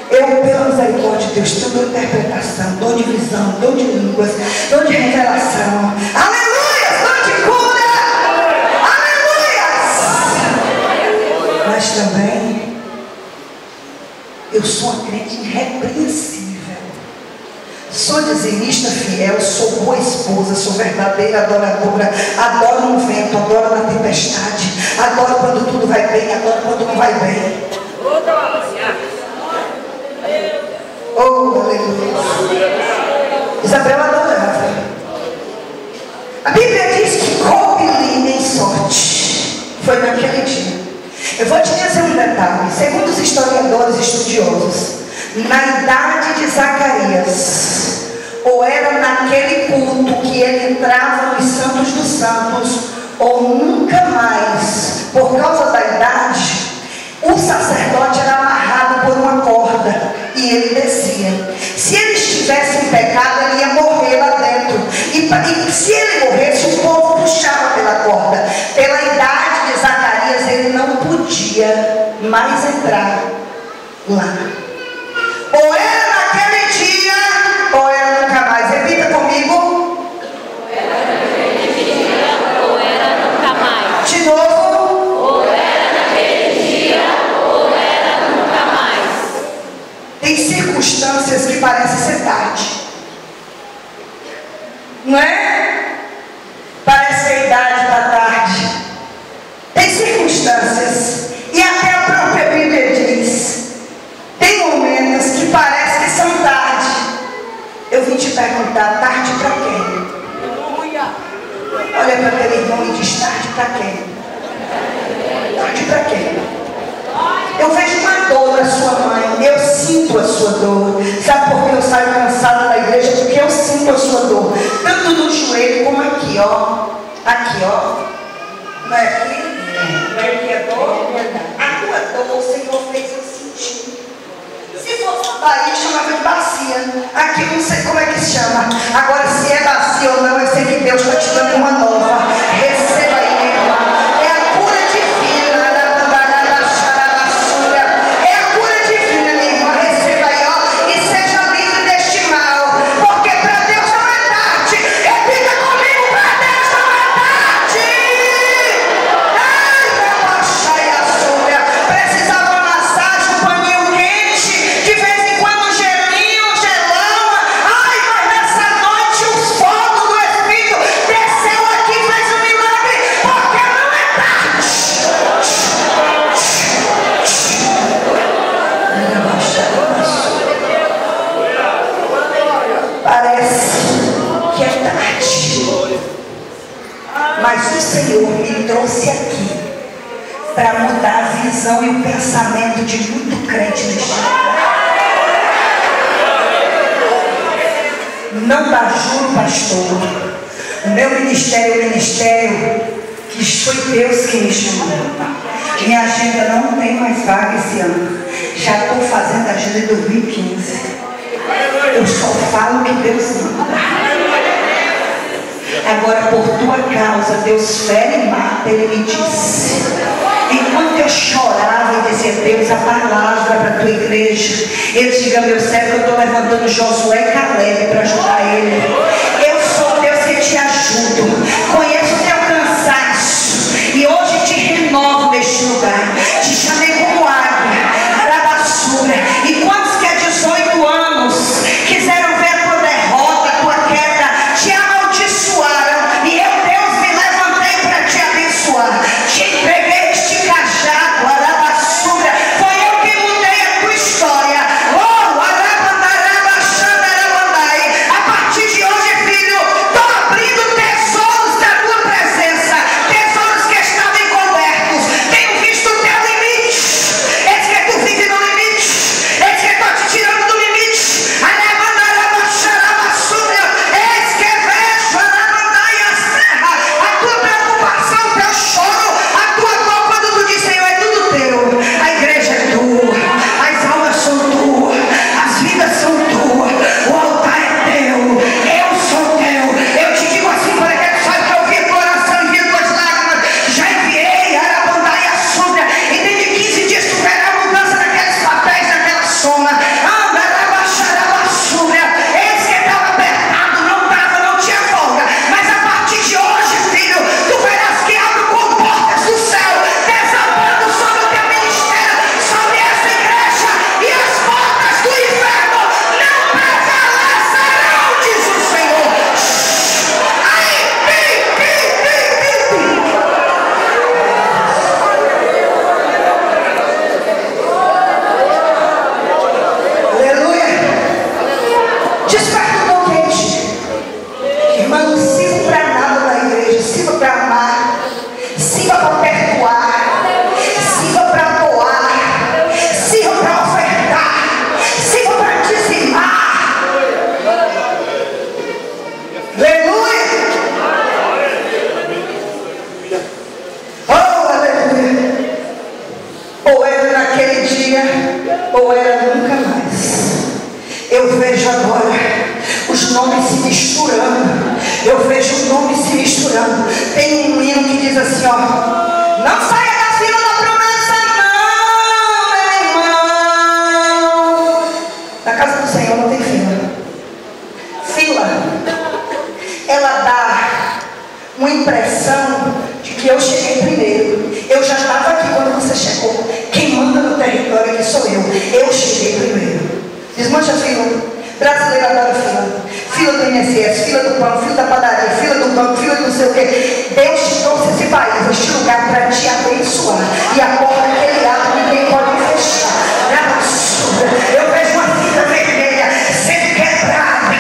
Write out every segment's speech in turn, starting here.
Eu, pela misericórdia de Deus, te dou interpretação, dou de visão, dou de línguas, dou de revelação. Aleluia! Dou de cura! Aleluia! Mas também, eu sou uma crente irrepreensível. Sou dizimista fiel, sou boa esposa, sou verdadeira adoradora, adoro no vento, adoro na tempestade, adoro quando tudo vai bem, adoro quando não vai bem. Oh, aleluia. Isabel adorava. A Bíblia diz que coube-lhe em sorte. Foi naquele dia. Eu vou te dizer um detalhe. Segundo os historiadores estudiosos, na idade de Zacarias, ou era naquele culto que ele entrava nos Santos dos Santos, ou nunca mais, por causa da idade, o sacerdote era amarrado por uma corda e ele descia. Se ele estivesse em pecado, ele ia morrer lá dentro. E se ele morresse, o povo puxava pela corda. Pela idade de Zacarias, ele não podia mais entrar lá. Ou era naquele dia, ou era nunca mais. Repita comigo. Ou era naquele dia, ou era nunca mais. De novo. Ou era naquele dia, ou era nunca mais. Tem circunstâncias que parecem ser tarde. Não é? Parece que a idade está tarde. Tem circunstâncias, e até a própria Bíblia diz, tem momentos que parece que são tarde. Eu vim te perguntar, tarde para quem? Olha para aquele irmão e diz, tarde para quem? Tarde para quem? Eu vejo uma dor na sua mãe, eu sinto a sua dor. Sabe por que eu saio cansada da igreja? Porque eu sinto a sua dor, tanto no joelho como aqui, ó. Aqui, ó. Não é aqui? Não é aqui a dor? A tua dor o Senhor fez eu sentir. Se fosse uma Bahia, chamava de bacia. Aqui eu não sei como é que se chama. Agora, se é bacia ou não, eu sei que Deus está te dando uma nova. Receba aí, minha irmã. É a cura divina. É a cura divina, minha irmã. Receba aí, ó. E seja livre deste mal. Porque para Deus não é tarde. Repita comigo: para Deus não é tarde. Ai, meu baixai a súria. Precisava uma massagem, um paninho quente. De vez em quando um gelinho, um gelão. Ai, mas nessa noite o fogo do Espírito desceu aqui e fez um milagre. Porque não é tarde. Parece que é tarde, mas o Senhor me trouxe aqui para mudar a visão e o pensamento de muito crente neste lugar. Não dá juro, pastor. O meu ministério é um ministério que foi Deus que me chamou. Minha agenda não tem mais vaga esse ano. Já estou fazendo a agenda em 2015. Eu só falo que Deus manda. Agora, por tua causa, Deus fere e mata. Ele me disse. Enquanto eu chorava e dizia: Deus, a palavra para a tua igreja. Ele diga: meu servo, eu estou levantando Josué e Caleb para ajudar ele. Eu sou Deus que te ajudo. Conheço o teu cansaço. E hoje te renovo neste lugar. Te chamei como águia. Arabassura. E quantos que há 18 anos quiseram ver a tua derrota, a tua queda, te amaldiçoaram. E eu, Deus, me levantei para te abençoar. Te entreguei este cajado, Arabassura. Foi eu que mudei a tua história. Oh, Arabandarabachandarabandai. A partir de hoje nunca mais. Eu vejo agora os nomes se misturando. Eu vejo os nomes se misturando. Tem um hino que diz assim, ó: não saia da fila da promessa, não, meu irmão. Na casa do Senhor não tem fila. Fila, ela dá uma impressão de que eu cheguei primeiro. Eu já estava aqui quando você chegou. Quem manda no território aqui sou eu. Eu cheguei primeiro. Desmancha a fila. Brasileiro adora fila. Fila do INSS, fila do pão, fila da padaria, fila do banco, fila do não sei o quê. Deus te trouxe esse país, este lugar para te abençoar. E a porta que ele abre, ninguém pode fechar. Eu vejo uma fita vermelha sendo quebrada.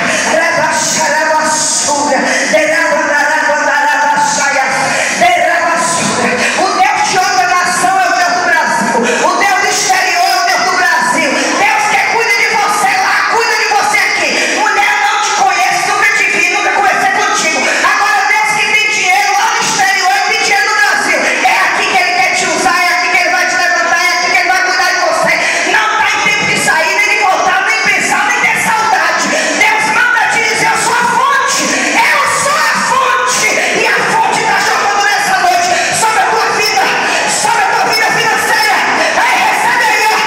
O Deus de outra nação é o Deus do Brasil. O Deus do exterior é o Deus do Brasil. Deus que cuida de você lá, cuida de você aqui. Mulher, não te conheço, nunca te vi, nunca conversei contigo. Agora Deus que tem dinheiro lá no exterior e tem dinheiro no Brasil. É aqui que Ele quer te usar, é aqui que Ele vai te levantar, é aqui que Ele vai cuidar de você. Não está em tempo de sair, nem de voltar, nem pensar, nem ter saudade. Deus manda te dizer: eu sou a fonte, eu sou a fonte. E a fonte está jogando nessa noite sobre a tua vida financeira. Aí recebe aí, ó.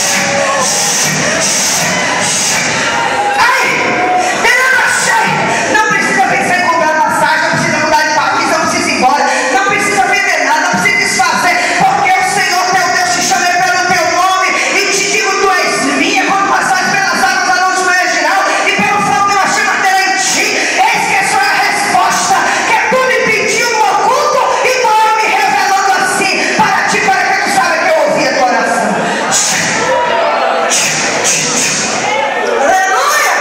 Aí, não precisa pensar em comprar passagem, não precisa mudar de país, não precisa ir embora, não precisa vender nada, não precisa desfazer, porque o Senhor teu Deus te chamei pelo teu nome e te digo: tu és minha. Quando passares pelas águas, a luz emergirá, e pelo fogo eu achei matéria em ti. Eis que essa é a resposta que tu me pediu no oculto, e tu me revelando assim para ti, para que tu saiba que eu ouvi a tua oração. Aleluia!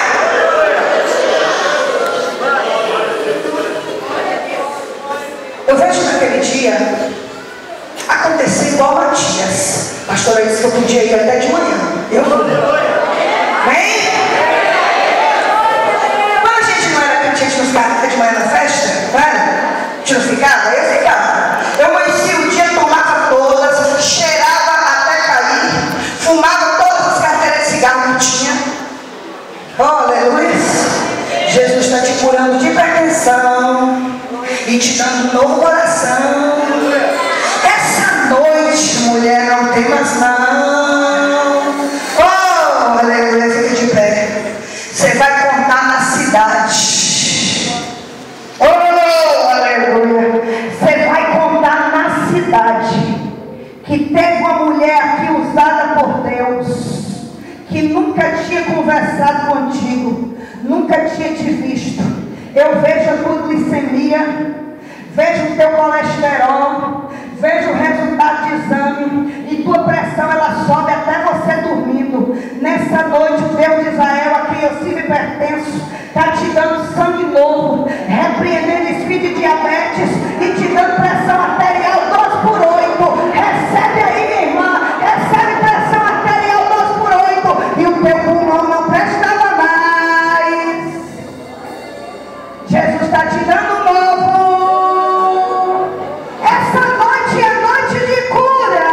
Eu vejo naquele dia acontecer igual Matias. A pastora disse que eu podia ir até de manhã. Eu vou. Amém? Quando a gente não era crente, a gente não ficava até de manhã na festa, não era? A gente não ficava? Eu ficava. Eu amanhecia o dia, tomava todas, cheirava até cair, fumava todas as carteiras de cigarro que tinha. Oh, aleluia! Jesus está te curando de hipertensão e te dando um novo coração. Essa noite, mulher, não tem mais não. Oh, aleluia, fica de pé. Você vai contar na cidade. Oh, aleluia. Você vai contar na cidade que teve uma mulher aqui usada por Deus, que nunca tinha conversado contigo, nunca tinha te visto. Eu vejo a tua glicemia, vejo o teu colesterol, vejo o resultado de exame, e tua pressão ela sobe até você dormindo. Nessa noite, o Deus de Israel, a quem eu sirvo e pertenço, está te dando sangue novo, repreendendo espírito de diabetes e te dando pressão arterial 2/8. Recebe aí, minha irmã, recebe pressão arterial 2/8, e o teu pulmão não prestava mais. Jesus está te dando novo. Essa noite é noite de cura.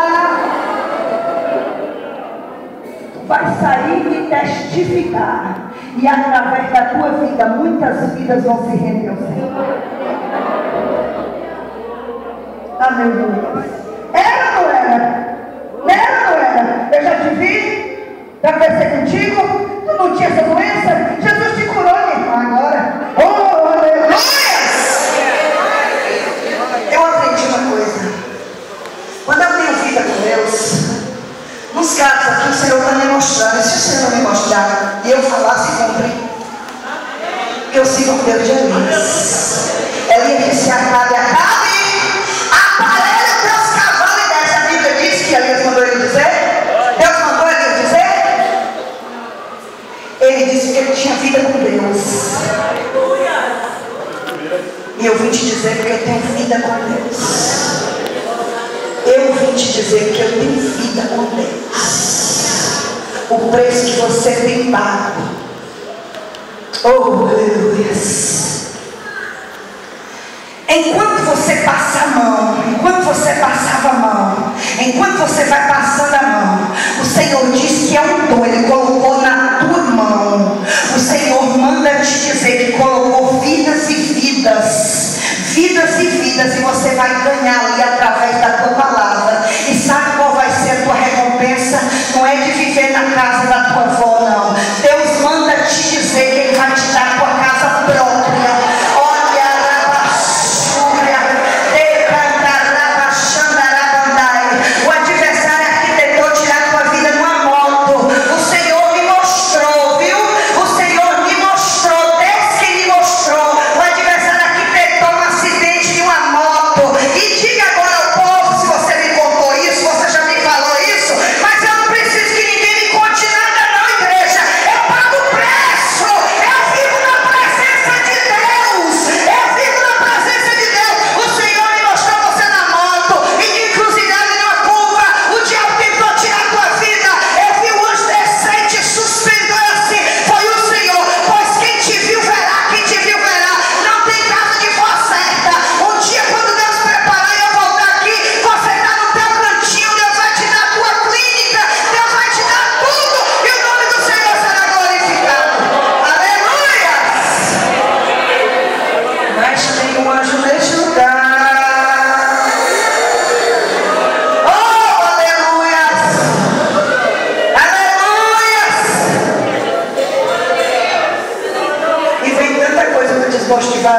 Tu vai sair e testificar, e através da tua vida muitas vidas vão se render ao Senhor. Aleluia. Era ou não era? Era ou não era? Eu já te vi, já conversei contigo. Tu não tinha essa doença? Jesus te curou, minha irmã, agora. Oh, aleluia! Eu aprendi uma coisa. Quando eu tenho vida com Deus, nos casos aqui o Senhor está me mostrando. E se o Senhor não me mostrar e eu falar, se cumpre. Porque eu sigo o Deus de Elias. Elias disse: acabe, acabe, aparelha os teus cavalos e desce. A Bíblia diz que Elias mandou ele dizer. Deus mandou ele dizer. Ele disse que ele tinha vida com Deus. E eu vim te dizer que eu tenho vida com Deus. Eu vim te dizer que eu tenho vida com Deus. O preço que você tem pago. Oh, aleluia. Enquanto você passa a mão, enquanto você passava a mão, enquanto você vai passando a mão, o Senhor diz que é um viver na casa da tua avó, não. Deus manda te dizer que Ele vai te dar a tua casa própria. Olha, Rabassúria, o adversário arquitetou tirar a tua vida numa moto. O Senhor me mostrou, viu? O Senhor me mostrou, Deus que me mostrou. O adversário arquitetou um acidente de uma moto. E diga agora ao povo, se você me contou isso, você já me falou isso, mas eu não preciso que ninguém me conte nada não, igreja. Eu pago o preço. Eu vivo na presença de Deus. Eu vivo na presença de Deus. O Senhor me mostrou você na moto e de encruzilhada em uma curva. O diabo tentou tirar a tua vida. Eu vi o anjo descente, suspendeu assim. Foi o Senhor. Pois quem te viu verá, quem te viu verá. Não tem casa de voz certa. Um dia quando Deus preparar e eu voltar aqui, você está no teu cantinho. Deus vai te dar a tua clínica. Deus vai te dar tudo. E o nome do Senhor será glorificado. Aleluia! Mas tem um anjo neste lugar. Oh, aleluia! Aleluia! E vem tanta coisa para desmotivar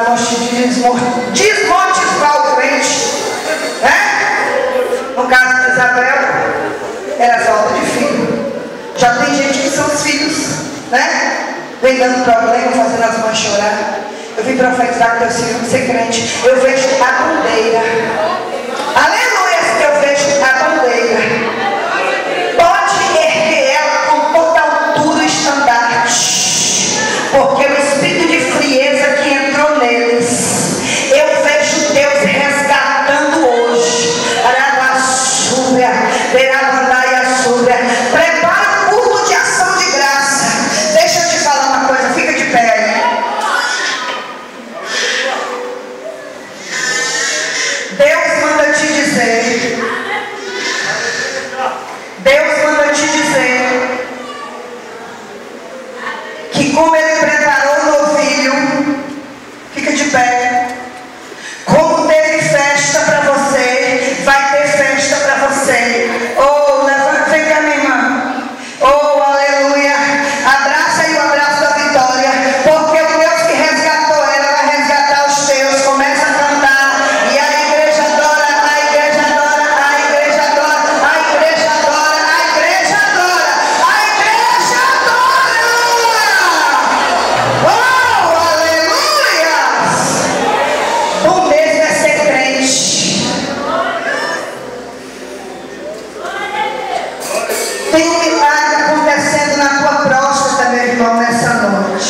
o crente, né? No caso de Isabel, era falta de filho. Já tem gente que são os filhos, né? Vem dando problema, fazendo as mães chorar. Eu vim profetizar que teus filhos vão ser crente. Eu vejo a bandeira. Aleluia, eu vejo a bandeira. Pode erguer ela com toda a altura e estandarte. Porque o espírito de frieza que entrou neles, eu vejo Deus resgatando hoje. Arabassúria, Verabandaia-súria. Prepara um culto de ação de graça. Deixa eu te falar uma coisa, fica de pé aí. Deus manda te dizer. Deus manda te dizer que como Ele preparou o novilho, fica de pé. Como teve festa para você, vai ter festa para você. Oh, levanta, vem cá, minha irmã. Oh, aleluia. Abraça aí o abraço da vitória. Porque o Deus que resgatou ela vai resgatar os teus. Começa a cantar. E a igreja adora, a igreja adora, a igreja adora, a igreja adora, a igreja adora, a igreja adora. Oh, aleluia. Bom mesmo é ser crente. Tem um milagre acontecendo na tua próstata, meu irmão, nessa noite.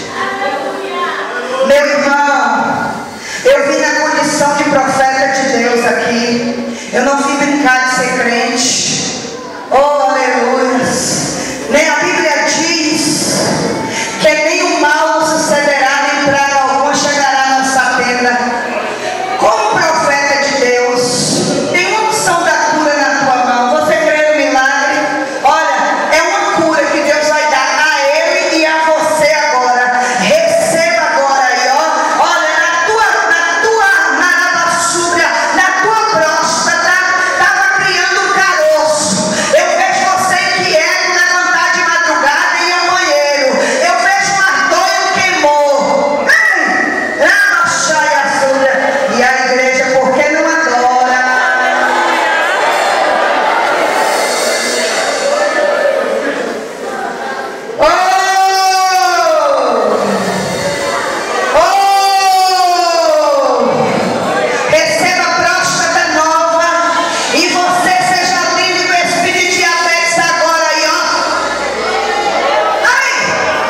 Meu irmão, eu vim na condição de profeta de Deus aqui. Eu não vim brincar de ser crente. Oh, aleluia. Nem a Bíblia diz que nem o mal nos sucederá, nem praga alguma chegará à nossa tenda. Como profeta de Deus, tem uma unção da cura na tua mão. Você crê no milagre? Olha, é uma cura que Deus vai dar a ele e a você agora. Receba agora aí, ó. Olha, na tua Narabassúria, na tua próstata, estava criando um caroço. Eu vejo você inquieto, levantar de madrugada e ir ao banheiro. Eu vejo uma dor e um queimou. Rabassúria. E a igreja, por que não adora? Oh! Oh! Receba a próstata nova e você seja livre do espírito de diabetes agora aí, ó. Ai!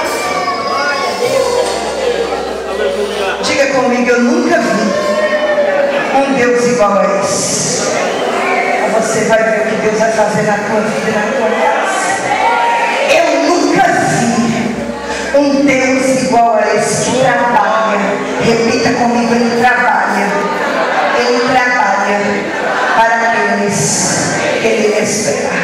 Diga comigo, eu nunca vi um Deus igual a esse. Você vai ver o que Deus vai fazer na tua vida e na tua casa. Eu nunca vi um Deus igual a esse que trabalha. Repita comigo, Ele trabalha. Ele trabalha para aqueles que Ele espera.